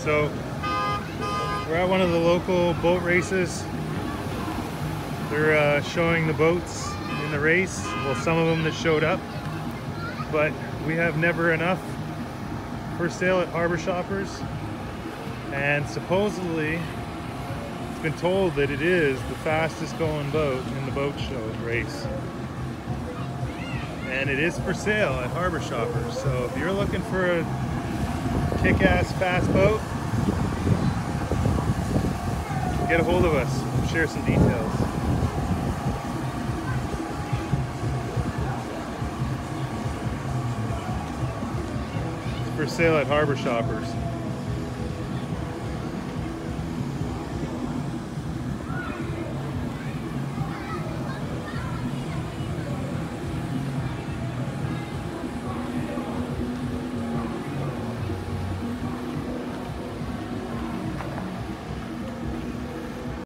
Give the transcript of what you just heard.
So we're at one of the local boat races. They're showing the boats in the race. Well, some of them that showed up, but we have Never Enough for sale at Harbor Shoppers, and supposedly it's been told that it is the fastest going boat in the boat show race, and it is for sale at Harbor Shoppers. So if you're looking for a kick-ass fast boat, get a hold of us. We'll share some details. For sale at Harbor Shoppers.